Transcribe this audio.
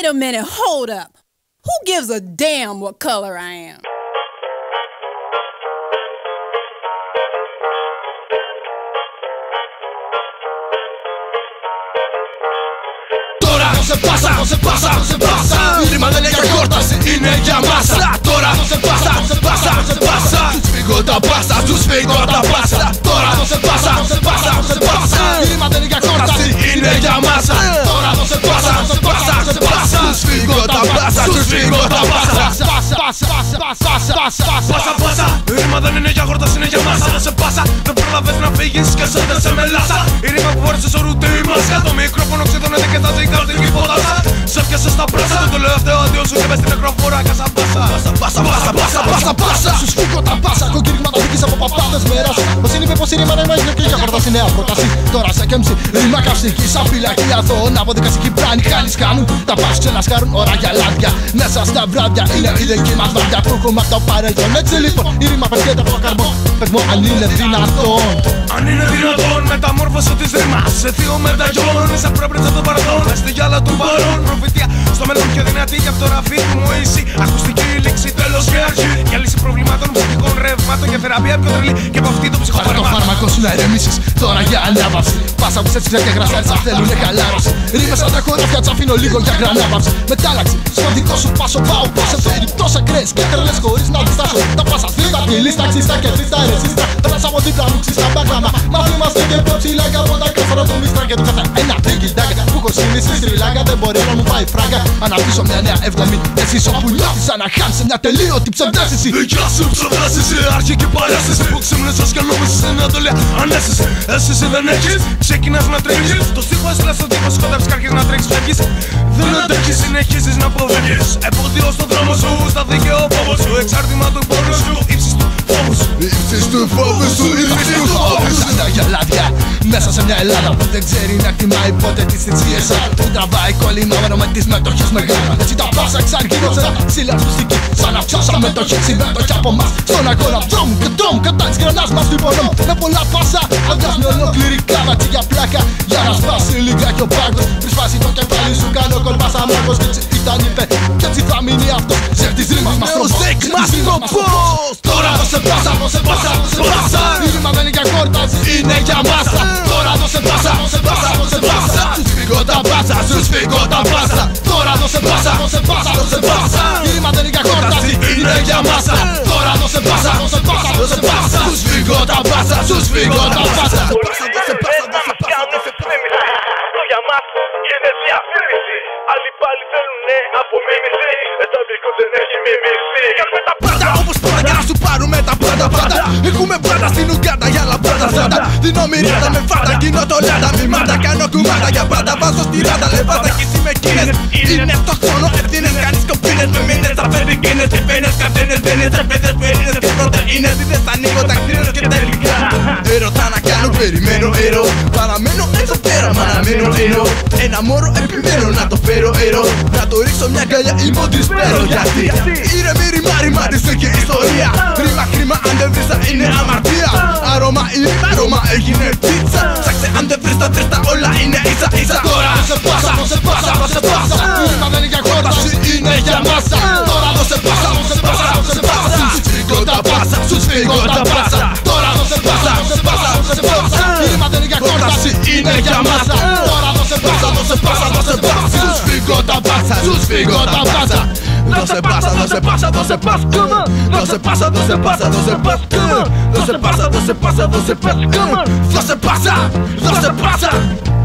Wait a minute, hold up. Who gives a damn what color I am? Se pasa, no se pasa, no se pasa. Η ρήμα δεν είναι για κόρταση, είναι για μάσα. Τώρα no se pasa, no se pasa, no se pasa. Τους φύγω τα πάσα, τους φύγω τα πάσα. Τώρα no se pasa, no se pasa, no se pasa. Η ρήμα δεν είναι για κόρταση, είναι για μάσα. Τώρα no se pasa, no se pasa, no se pasa. Τους φύγω τα πάσα, τους φύγω τα πάσα. Πάσα, πάσα. Η ρήμα δεν είναι για κόρταση, είναι για μάσα. No se pasa, δεν προλαβες να φύγεις και σώτε σε μελάσα. Η ρήμα που φόρεσε στο ρουτί μάσκα. Το μικρόφωνο ξεδώνεται και θα ζυγάζει την υπότασα. Σε πιάσε στα πράσα, το τελευταίο αντίο σου και μες στην νεκροφόρα κάσα πάσα. Πάσα, πάσα, πάσα, πάσα, πάσα. Σου σφίγγω τα πάσα, κοκκίνημα δίκης από παπάδες μέρας. Πως είναι είπε πως η ρήμα είναι και για χορτάση νέα πρόταση. Τώρα σε κέμψη, ρήμα καυστική σαν φυλακή αθώων. Από δικαστική πράνη χάλις κάνουν. Τα πας ξενασκάρουν ώρα για λάδια. Μέσα στα βράδια είναι η δική μας βάρδια που έχουμε από το παρελθόν. Έτσι λοιπόν η ρήμα πεσχέται από το καρμπόν. Πες μου αν είναι δυνατόν. Αν είναι δυνατόν, μεταμόρφωσε της ρήμας σε θείο μεταγιών. Είσαι πρόπριτσα το παρελθόν, στη γυάλα του παρόν. Προφητεία στο μέλλον πιο δυνατή για αυτό ραφή του Μωύση. Ακουστική λήξη, τέλος και αρχή. Για λύση προβλημάτων, ψυχικών ρεύματων. Για θεραπεία πιο τρελή και από αυτή το ψυχοφάρμακο. Πάρε το φάρμακο σου να ηρεμήσεις τώρα για ανάπαυση. Πάσα που σε έφτιαξα και γρασάρισα θέλουνε χαλάρωση. Ρήμες σαν τα χωράφια τς' αφήνω λίγο για γρανάπαυση. Μετάλλαξη, στο δικό σου πάσο πάω. Σε περιπτώσεις ακραίες και τρελές χωρίς να διστάσω. Τα πάσα θύτα, τη λίστα, ξύστα και τρίστα ερεσίστα. Πέρας από δίπλα μου ξύστα μπάγλαμα. Μα είμαστε και πιο ψηλά και από τα κάστρα του μίστρα και του κάθε ένα τίκι-τάκα. Που έχω συνείσει στη Σρι-Λάγκα δεν μπορεί να μου πάει φράγκα. Αναπτύσσω μια νέα εβδομή. Εσύ όπου νιώθεις σαν να χάνεις σε μια τελείωτη ψευδέστηση. Δικιά σου ψευδέστηση, αρχική παρέστηση. Που ξύμνεσαι και νόμισες σε μια τελεία ανέστηση. Εσύ δεν έχεις, ξεκινάς να τρέχεις. Το στίχο έστειλα στον τύπο, σκοτεύεις και αρχίζεις να τρέχεις, φεύγεις. Δεν αντέχεις, συνεχίζεις να αποφεύγεις. Εμπόδιο στον δρόμο σου, στα δίκαιο φόβο σου. Εξάρτημα του πόνου σου, ύψης του φόβου σου. Ύψης του φόβου σου, ύψης του φόβου σου. Σαν τα γυαλάδια μέσα σε μια Ελλάδα που δεν ξέρει να εκτιμάει ποτέ τις θυσίες. Που τραβάει κολλημένο με τις μετοχές μεγάλα. Έτσι τα πάσα εξαργύρωσαν ψηλά ακουστική. Σαν να φτιάσα μετοχές συμμετοχή από μας. Στον αγώνα δρόμου και τρόμου κατά της γρανάς μας του υπονόμου. Με πολλά πάσα αγκάζουν ολόκληρη κλάβατσι για πλάκα. Για να σπάσει λίγα και ο πάγκος. Πριν σπάσει το κεφάλι σου κάνω κολπάσα μάκος. Κι έτσι ήταν είπε κι έτσι θα μείνει αυτός. Σε τις ρήμας μας τροπός. Τώρα δώσε πάσα, δώσε πάσα, δώσε πάσα. Η ρήμα δεν είναι για κόρταση, είναι για μάσα. Τώρα δώσε πάσα, δώσε πάσα, δώσε πάσα. Σου σφίγγω τα πάσα, σου σφίγγω τα πάσα. Τώρα δώσε πάσα, δώσε πάσα, δώσε πάσα. Η ρήμα δεν είναι για κόρταση, είναι για μάσα. Τώρα δώσε πάσα, δώσε πάσα, δώσε πάσα. Σου σφίγγω τα πάσα, σου σφίγγω τα πάσα. Δώσε πάσα, δώσε πάσα, δώσε πάσα. Αυτό για μας είναι διαφήμιση. Άλλοι πάλι θέλουνε απομίμηση. S.W.C δεν έχει μιμήσει. Κάνουμε τα πάντα όπως πάντα για να σου πάρουμε τα πάντα πάντα. Έχουμε πάντα στην Ουγκάντα για λαμπράντα σάντα. Δίνω μοιράτα με φάντα, κοινώ το λάντα. Μη μάντα, κάνω κουμάντα για πάντα. Βάζω στη ράντα, λεβάντα κι εσύ με κίνες. Είναι στο χρόνο ευθύνες, κάνεις κοπίνες. Με μήνες, τα φέρνει κίνες. Επένες, καρτένες, βένες, τραπέζες, πέρινες και πρωτεΐνες. Είδες, ανοίγω τα κτίνες και τελικά έρωτα να κάνω, περιμένω έρο. Παραμένω εδώ πέρα, μα να μένω έρο. Ένα μόρο επιμένω να το φέρω έρο. Να το ρίξω μια γκαλιά, είμαι ο Disperos. Γιατί ήρεμη ρημά, ρημάτισε και ιστορία. Ρήμα, χρήμα, αν δεν βρεις θα είναι αμαρτία. Άρωμα, άρωμα έγινε πίτσα. Ψάξε αν δεν βρεις τα τρέστα, όλα είναι ίσα ίσα. Τώρα δώσε πάσα, δώσε πάσα, δώσε πάσα. Η ρήμα δεν είναι για κόρταση, είναι για μάσα. Τώρα δώσε πάσα, δώσε πάσα, δώσε πάσα. Σου σφίγγω τα πάσα, σου σφίγγω τα πάσα. Τώρα δώσε πάσα, δώσε πάσα, δώσε πάσα. Η ρήμα δεν είναι για κόρταση, είναι για μάσα. Τώρα δώσε πάσα, δώσε πάσα, δώσε πάσα. Σου σφίγγω τα πάσα, σου σφίγγω τα πάσα. Δώσε πάσα, δώσε πάσα, δώσε πάσα. Δώσε πάσα, δώσε πάσα, δώσε πάσα. Δώσε πάσα, δώσε πάσα, δώσε πάσα. Δώσε πάσα, δώσε πάσα.